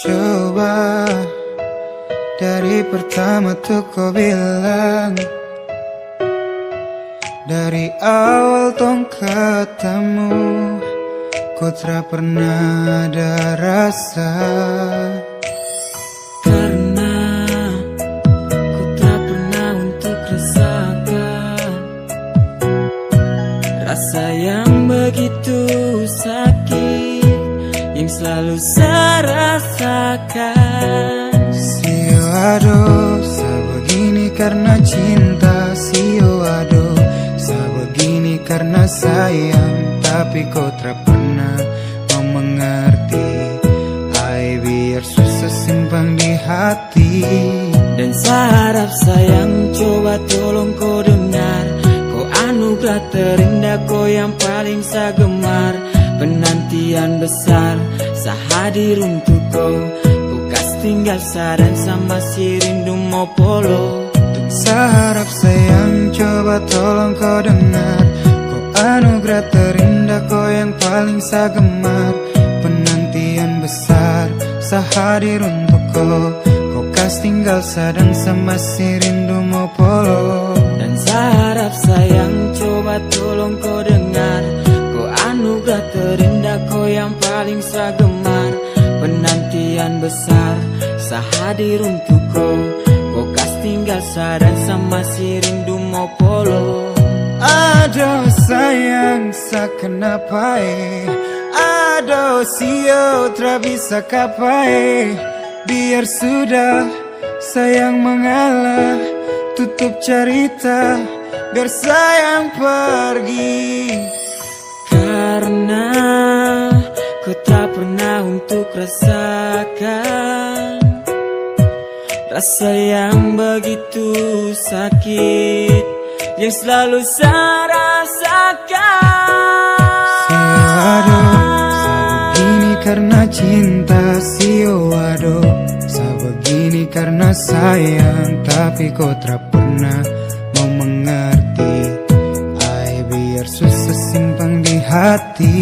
Coba dari pertama tuh kau bilang, dari awal tong ketemu, ku tak pernah ada rasa. Karena ku tak pernah untuk rasakan rasa yang begitu sakit yang selalu saya rasakan. Sio aduh, sebegini karena cinta. Sio aduh, sebegini karena sayang. Tapi kau tak pernah mau mengerti. Hai, biar susah simpan di hati. Dan saya harap sayang, coba tolong kau dengar. Kau anugerah terindah, kau yang paling saya gemar. Penantian besar, saya hadir untuk kau. Kau kas tinggal saran sama si rindu mau polo. Saya harap sayang, coba tolong kau dengar. Kau anugerah terindah, kau yang paling saya gemar. Penantian besar, saya hadir untuk kau. Kau kas tinggal sadang sama si rindu mau polo. Dan saya harap sayang, coba tolong kau dengar. Kau anugerah terindah, kau yang paling saya gemar. Penantian besar, saya hadir untuk kau. Kau kas tinggal sadar sama si rindu mau polo. Aduh sayang, sa kenapa aduh sio tak bisa kapai. Biar sudah sayang mengalah, tutup cerita biar sayang pergi. Karena ku tak pernah untuk rasakan rasa yang begitu sakit yang selalu saya rasakan. Sio aduh, sebegini karena cinta. Sio aduh, sebegini karena sayang. Tapi kau tak pernah mau mengerti. Ai, biar susah simpan di hati.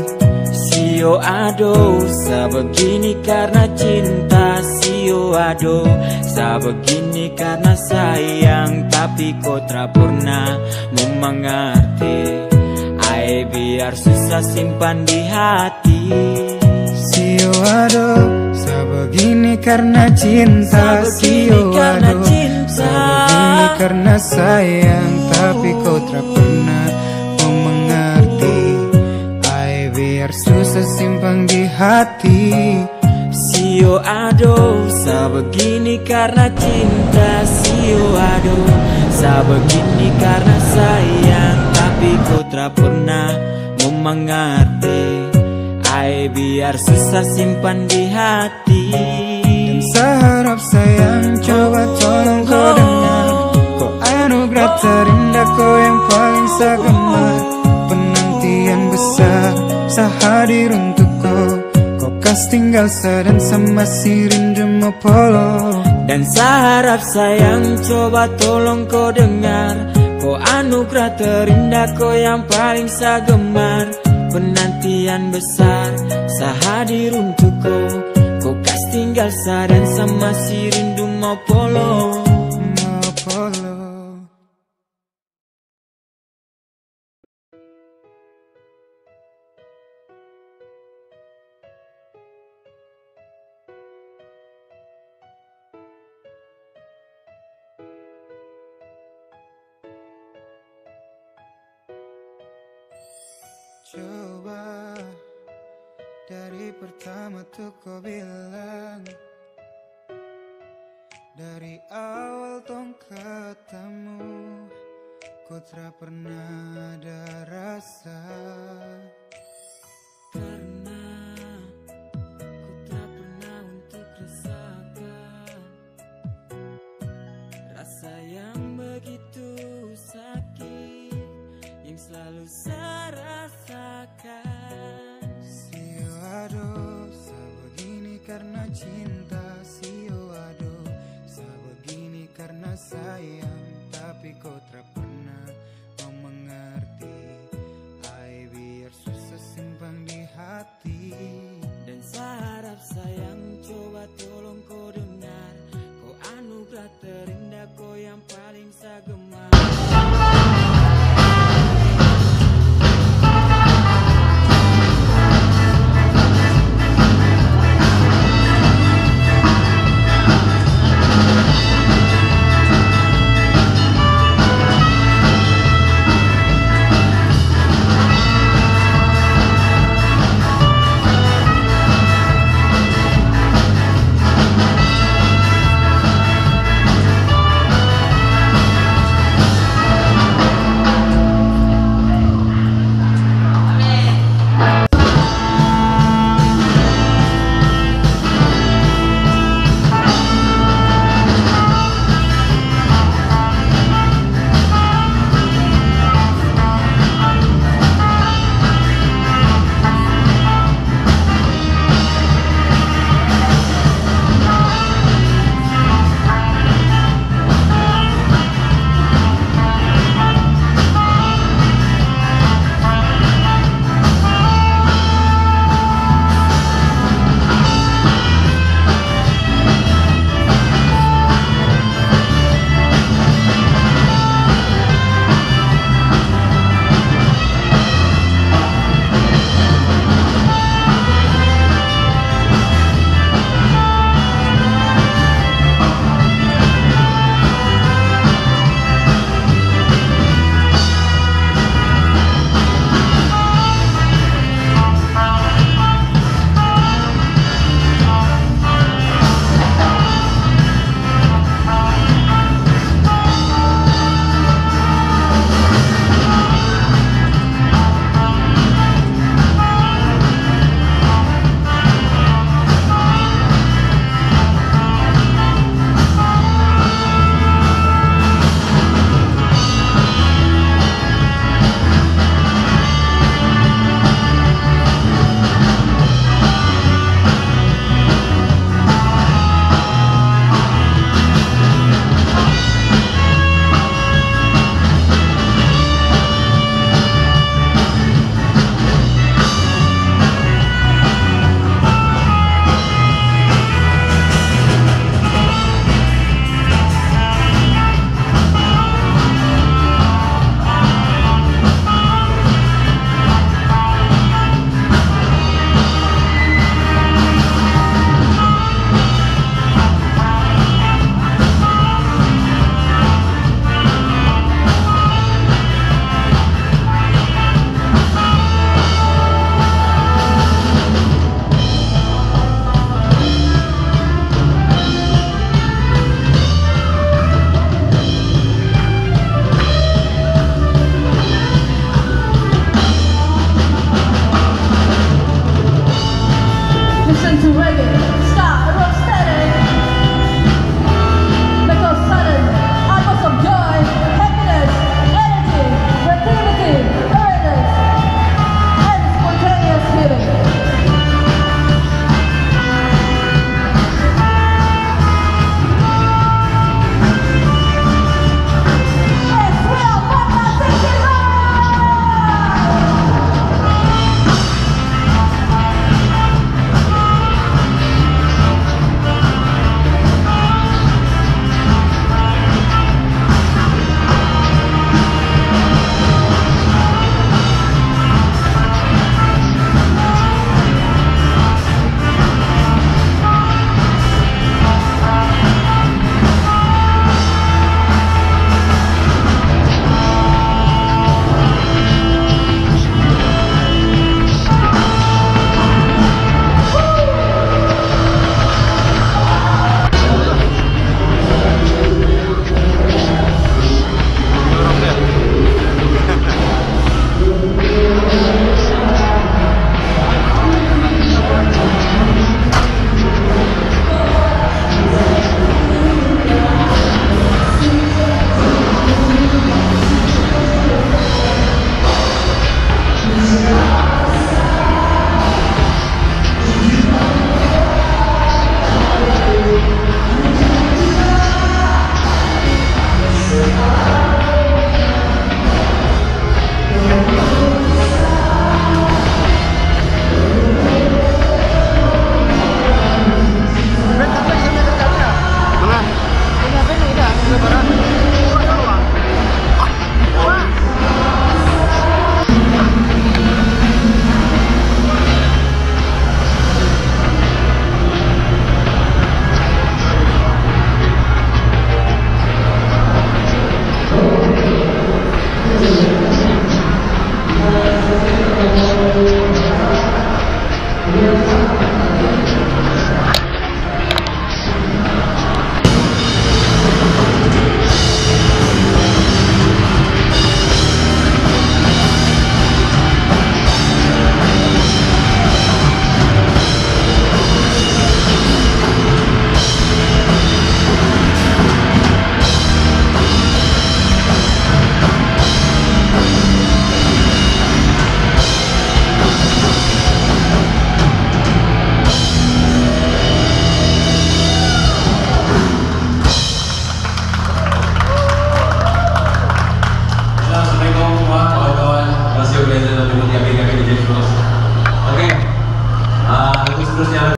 Sio aduh, sebegini karena cinta. Sio aduh, sebegini karena sayang. Tapi kau tak pernah mau mengerti. Ai, biar susah simpan di hati. Sio aduh, sebegini karena cinta. Sio aduh, sebegini karena sayang. Tapi kau tak pernah mau mengerti. Ai, biar susah simpan di hati. Sio aduh, sebegini karena cinta. Sio aduh, sebegini karena sayang. Tapi kau tak pernah mau mengerti. Ai, biar susah simpan di hati. Dan saya harap sayang, coba tolong kau dengar. Kau anugerah terindah, kau yang paling saya gemar. Penantian besar, saya hadir untuk kau. Kau kas tinggal sadan sama si rindu mau polo. Dan saya harap sayang, coba tolong kau dengar. Kau anugerah terindah, kau yang paling saya gemar. Penantian besar, saya hadir untuk kau. Kau kas tinggal sadan sama si rindu mau polo. Mau polo. Coba dari pertama tuh kau bilang, dari awal tong ketemu, ku tak pernah ada rasa. Karena ku tak pernah untuk rasakan rasa yang begitu sakit yang selalu saya rasakan. Sio aduh, sebegini karena cinta. Sio aduh, sebegini karena sayang. Tapi kau tak pernah mau mengerti. Hai, biar susah simpan di hati. Dan saya harap sayang, coba listen to reggae. Start, rock steady. Make us sudden, atmosphere of joy, happiness, energy, creativity, awareness, and spontaneous healing. Oke, lagu seterusnya